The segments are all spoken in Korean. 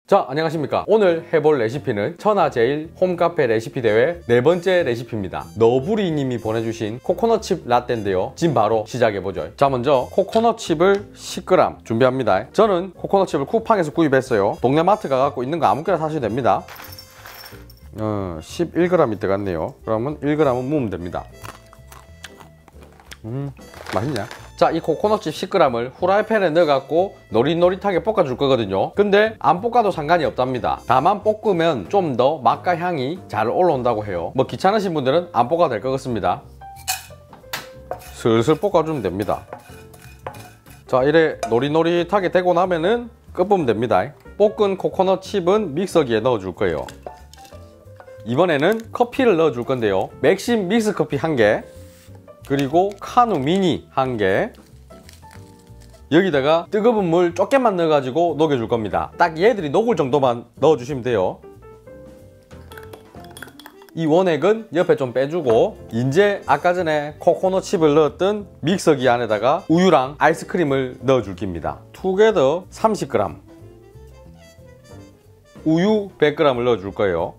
자, 안녕하십니까. 오늘 해볼 레시피는 천하제일 홈카페 레시피 대회 4번째 레시피입니다. 너부리님이 보내주신 코코넛칩 라떼인데요. 지금 바로 시작해보죠. 자, 먼저 코코넛칩을 10g 준비합니다. 저는 코코넛칩을 쿠팡에서 구입했어요. 동네 마트 가갖고 있는 거 아무거나 사셔도 됩니다. 11g이 들어갔네요. 그러면 1g은 무으면 됩니다. 맛있냐? 자, 이 코코넛칩 10g을 후라이팬에 넣어갖고 노릿노릿하게 볶아줄 거거든요. 근데 안 볶아도 상관이 없답니다. 다만 볶으면 좀 더 맛과 향이 잘 올라온다고 해요. 뭐 귀찮으신 분들은 안 볶아도 될 것 같습니다. 슬슬 볶아주면 됩니다. 자, 이래 노릿노릿하게 되고 나면은 끝보면 됩니다. 볶은 코코넛칩은 믹서기에 넣어줄 거예요. 이번에는 커피를 넣어줄 건데요. 맥심 믹스커피 1개, 그리고 카누 미니 1개, 여기다가 뜨거운 물 조금만 넣어가지고 녹여줄 겁니다. 딱 얘들이 녹을 정도만 넣어주시면 돼요. 이 원액은 옆에 좀 빼주고, 이제 아까 전에 코코넛 칩을 넣었던 믹서기 안에다가 우유랑 아이스크림을 넣어줄 겁니다. 투게더 30g, 우유 100g을 넣어줄 거예요.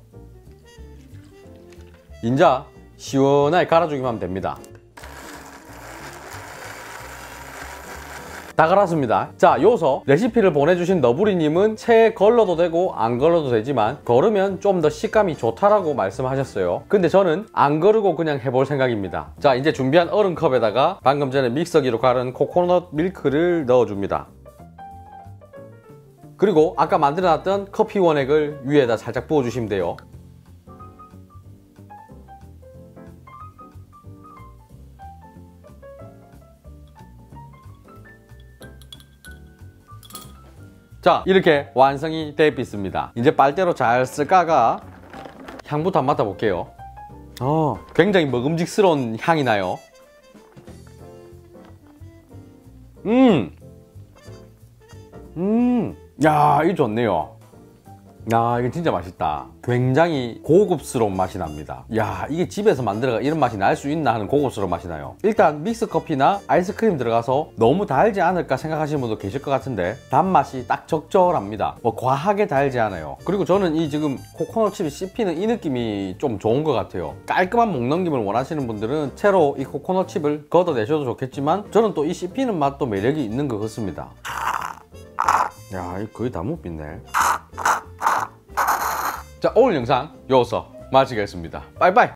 이제 시원하게 갈아주기만 하면 됩니다. 다 갈았습니다. 자, 요서 레시피를 보내주신 너부리님은 채에 걸러도 되고 안 걸러도 되지만 걸으면 좀 더 식감이 좋다라고 말씀하셨어요. 근데 저는 안 거르고 그냥 해볼 생각입니다. 자, 이제 준비한 얼음컵에다가 방금 전에 믹서기로 갈은 코코넛 밀크를 넣어줍니다. 그리고 아까 만들어놨던 커피 원액을 위에다 살짝 부어주시면 돼요. 자, 이렇게 완성이 되어 있습니다. 이제 빨대로 잘 쓸까가 향부터 한번 맡아볼게요. 굉장히 먹음직스러운 향이 나요. 야, 이거 좋네요. 야, 이게 진짜 맛있다. 굉장히 고급스러운 맛이 납니다. 야, 이게 집에서 만들어가 이런 맛이 날 수 있나 하는 고급스러운 맛이 나요. 일단 믹스커피나 아이스크림 들어가서 너무 달지 않을까 생각하시는 분도 계실 것 같은데 단맛이 딱 적절합니다. 뭐 과하게 달지 않아요. 그리고 저는 이 지금 코코넛칩이 씹히는 이 느낌이 좀 좋은 것 같아요. 깔끔한 목 넘김을 원하시는 분들은 채로 이 코코넛칩을 걷어내셔도 좋겠지만 저는 또 이 씹히는 맛도 매력이 있는 것 같습니다. 야, 이거 거의 다 못 빗네. 자, 오늘 영상 여기서 마치겠습니다. 빠이빠이.